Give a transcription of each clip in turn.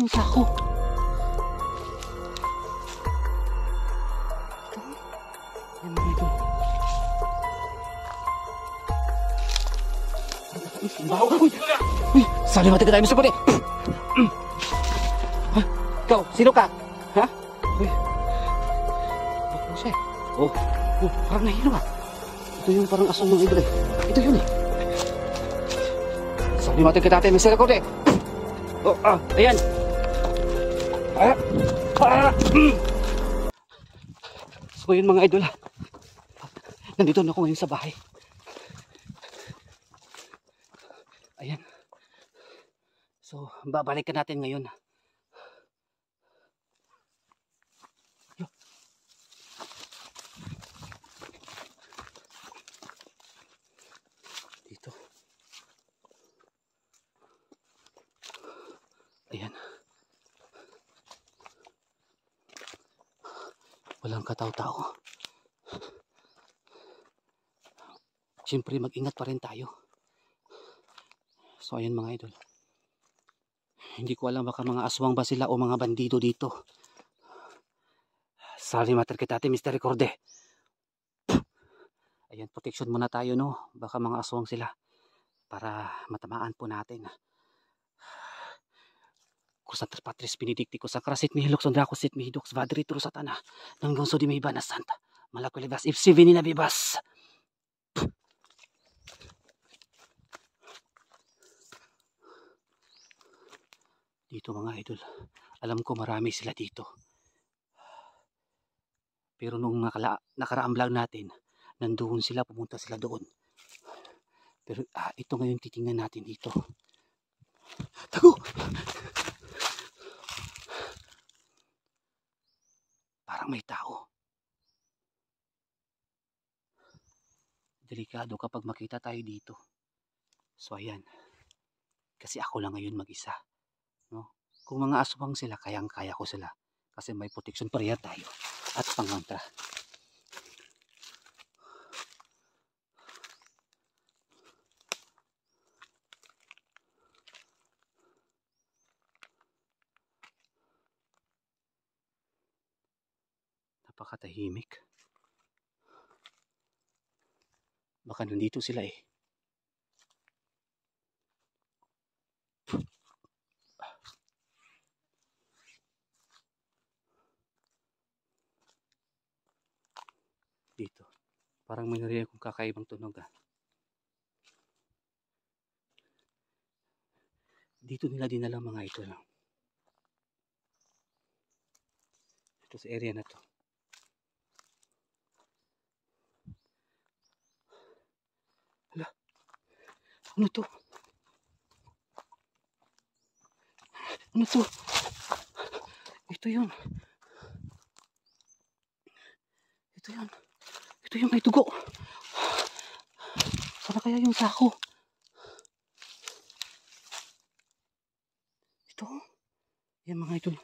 yung sako. Ayan mga idol. Uy, sali mati ka tayo, Mr. Pudi. Ikaw, sino ka? Ha? Uy. Bakit siya eh? Oh, parang nahilo ah. Ito yung parang asong mga idol eh. Ito yun eh. Sali mati ka tayo, Mr. Pudi. Oh, ayan. So yun mga idol, nandito na ako ngayon sa bahay. Ayan. So babalikan natin ngayon. Dito. Ayan. Walang katao-tao. Siyempre mag-ingat pa rin tayo. So ayan mga idol. Hindi ko alam baka mga aswang ba sila o mga bandido dito. Sorry mater kita ate Mr. Recorde. Ayan, protection muna tayo no. Baka mga aswang sila. Para matamaan po natin. Kusantar Patris Benedicti ko sa krasit mi hilok sondra ko sit mi hidok svadri turu satana nang gonso di may bana santa malakulibas if sivini na bibas. Dito mga idol, alam ko marami sila dito. Pero nung nakaraang vlog natin, nandoon sila, pumunta sila doon. Pero ito ngayon titingnan natin dito. Tago! Parang may tao. Delikado kapag makita tayo dito. So ayan. Kasi ako lang ngayon mag-isa. No? Kung mga aswang sila, kayang-kaya ko sila. Kasi may protection prayer tayo. At pangantra. Napakatahimik. Baka nandito sila eh. Dito. Parang may narinig akong kakaibang tunog ah. Dito nila dinala mga ito lang. Ito sa area na to. Hala. Ano to? Ano to? Ito yun. Ito yun. Ito yung may dugo. Sana kaya yung sako? Ito. Yan mga idol.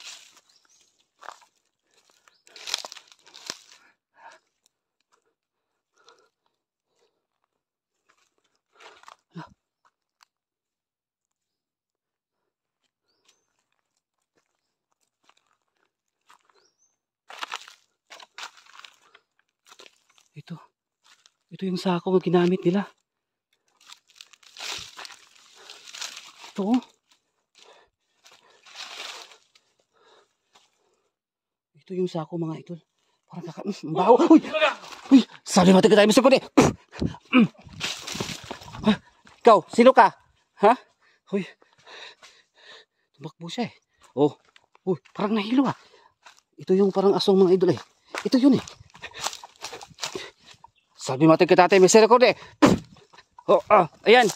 Ito yung sako na ginamit nila. Ito. Ito yung sako mga idol. Parang baho. Uy! Uy! Sali mati ka tayo, Mr. Pudi. Ikaw, sino ka? Ha? Uy! Tumakbo siya eh. Oh. Uy, parang nahilo ah. Ito yung parang asong mga idol eh. Ito yun eh. Sabi mati kita tayo, Mr. Recorde. Oh, ayan.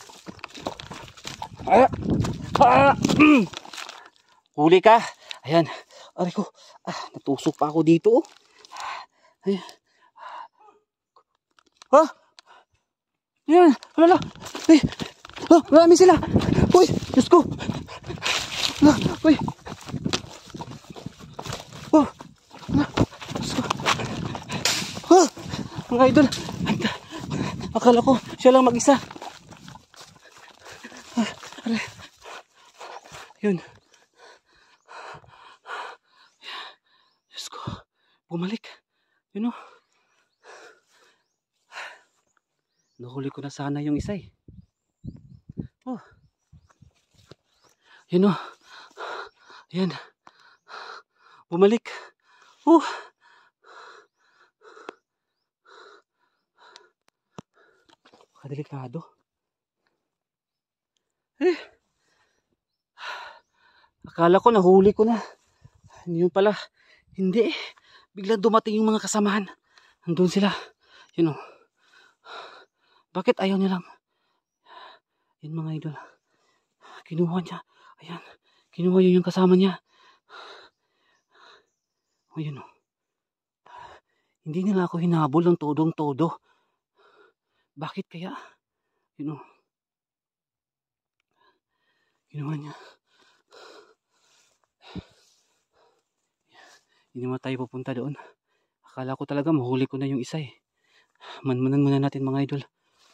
Huli ka. Ayan. Aray ko. Natusok pa ako dito. Ayan. Ayan. Wala. Ay. Marami sila. Uy. Diyos ko. Uy. Diyos ko. Mga idol. Akala ko siya lang mag-isa. Yun. Diyos ko, bumalik. Yun o. Nahuli ko na sana yung isa eh. Oh. Yun o. Ayan. Bumalik. Oh. Kadelikado. Eh. Akala ko nahuli ko na. Yun pala. Hindi eh. Biglang dumating yung mga kasamahan. Nandun sila. Yun o. Bakit ayaw nilang? Yan mga idol. Kinuha niya. Ayan. Kinuha yun yung kasama niya. O yun o. Hindi nila ako hinabol ng todong-todo. Bakit kaya? Yun o. Kinuha niya. Hindi naman tayo pupunta doon. Akala ko talaga mahuli ko na yung isa eh. Manmanan muna natin mga idol.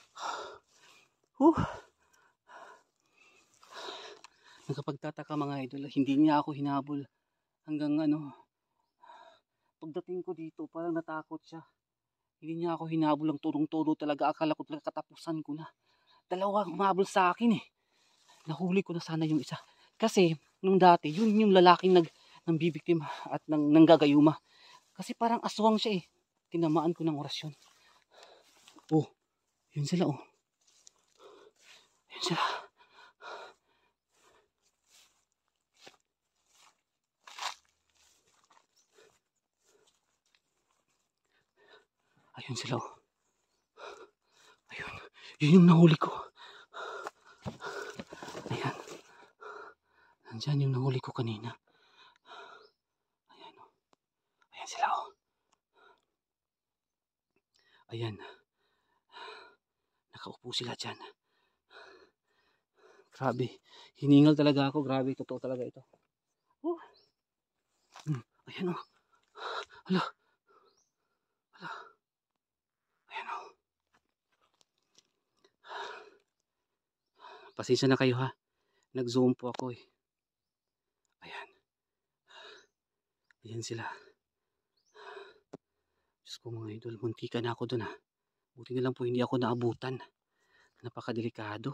Nakapagtataka mga idol, hindi niya ako hinabol hanggang pagdating ko dito parang natakot siya. Hindi niya ako hinabol ng tudong-todo talaga. Akala ko talaga katapusan ko na. Dalawa humabol sa akin eh. Nahuli ko na sana yung isa. Kasi nung dati yun yung lalaking nambibiktima at nanggagayuma. Kasi parang aswang siya eh. Tinamaan ko ng orasyon. Oh, yun sila oh. Yun sila. Ayun sila oh. Ayun. Yun yung nahuli ko. Ayan. Nandyan yung nahuli ko kanina. Ayan oh. Ayan sila oh. Ayan. Nakaupo sila dyan. Grabe. Hiningal talaga ako. Grabe. Totoo talaga ito. Oh. Ayan oh. Hala. Hala. Ayan oh. Pasensya na kayo ha. Nag-zoom po ako eh. Ayan. Ayan sila. Diyos ko mga idol. Muntika na ako dun ha. Buti na lang po hindi ako naabutan. Napakadelikado.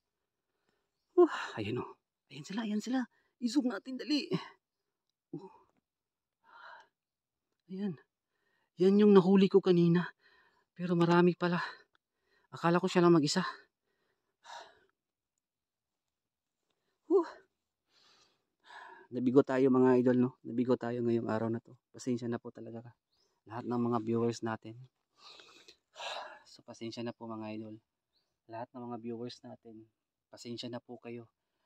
Ayan oh. Ayan sila. Ayan sila. I-zoom natin dali. Ayan. Yan yung nahuli ko kanina. Pero marami pala. Akala ko siya lang mag-isa. Nabigo tayo mga idol no. Nabigo tayo ngayong araw na to. Pasensya na po talaga lahat ng mga viewers natin. So pasensya na po mga idol. Lahat ng mga viewers natin. Pasensya na po kayo.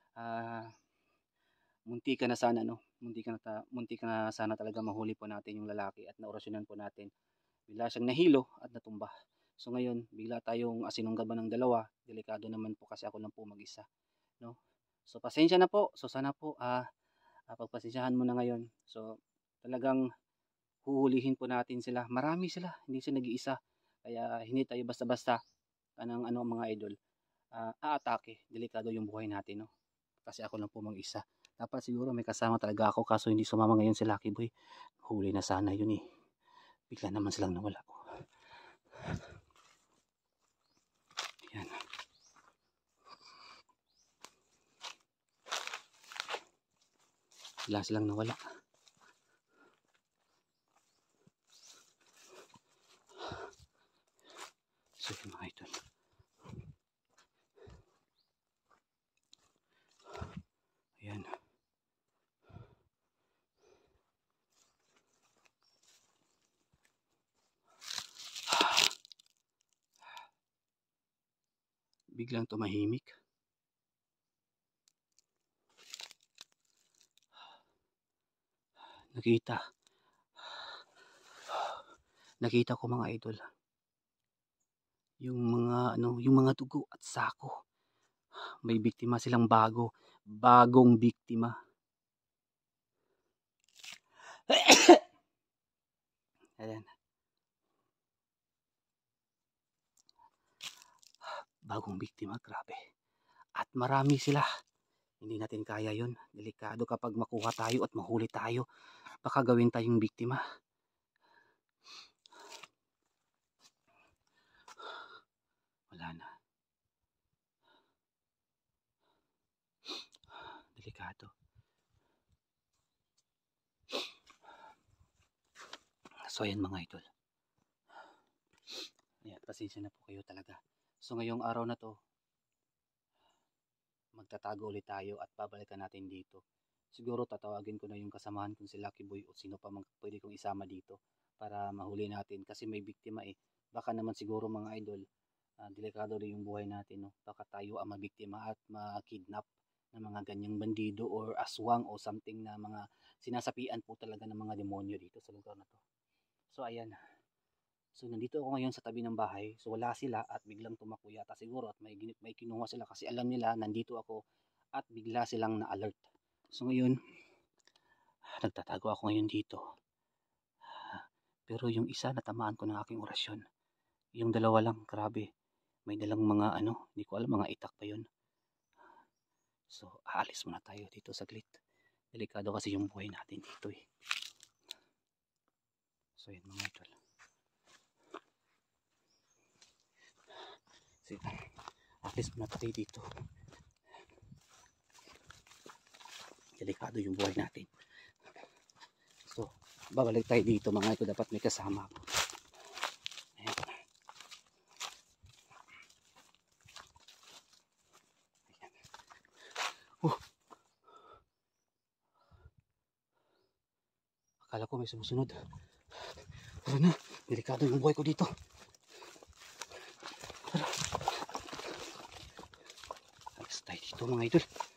Munti ka na sana no. Munti ka na sana talaga mahuli po natin yung lalaki at naorasyonan po natin. Bigla siyang nahilo at natumba. So ngayon, bigla tayong asinunggaban ng dalawa. Delikado naman po kasi ako lang po mag-isa, no? So pasensya na po. So sana po pagpasensyahan mo na ngayon. So talagang huhulihin po natin sila. Marami sila, hindi sila nag-iisa. Kaya hindi tayo basta-basta mga idol aatake. Delikado yung buhay natin, no? Kasi ako lang po mag-isa. Dapat siguro may kasama talaga ako kaso hindi sumama ngayon si Lucky Boy. Huli na sana yun eh. Bigla naman silang nawala po. Ayan. Bigla silang nawala. So yun mga idol. Ayan. Biglang tumahimik. Nakita ko mga idol. Yung mga dugo at sako. May biktima silang bagong biktima. Ayan. Bagong biktima, grabe. At marami sila. Hindi natin kaya yun. Delikado kapag makuha tayo at mahuli tayo. Baka gawin tayong biktima. Wala na. Delikado. So ayan mga idol. Ayan, pasensya na po kayo talaga. So ngayong araw na to, magtatago ulit tayo at babalikan natin dito. Siguro tatawagin ko na yung kasamahan kong si Lucky Boy o sino pa man pwede kong isama dito para mahuli natin kasi may biktima eh. Baka naman siguro mga idol, delikado rin yung buhay natin, no? Baka tayo ang mabiktima at makidnap ng mga ganyang bandido or aswang o something na mga sinasapian po talaga ng mga demonyo dito sa lugar na to. So ayan. So nandito ako ngayon sa tabi ng bahay. So wala sila at biglang tumakbo yata siguro at may kinuha sila kasi alam nila nandito ako at bigla silang na-alert. So ngayon, nagtatago ako ngayon dito. Pero yung isa natamaan ko ng aking orasyon. Yung dalawa lang, grabe. May dalang mga hindi ko alam, mga itak pa yun. So aalis muna tayo dito saglit. Delikado kasi yung buhay natin dito eh. So yun mga idol. So aalis muna tayo dito. Delikado yung buhay natin. So babalik tayo dito mga idol. Dapat may kasama ako. Ayan. Ayan. Akala ko may sumusunod. Tara na, delikado yung buhay ko dito. Tara. Alas tayo dito mga idol.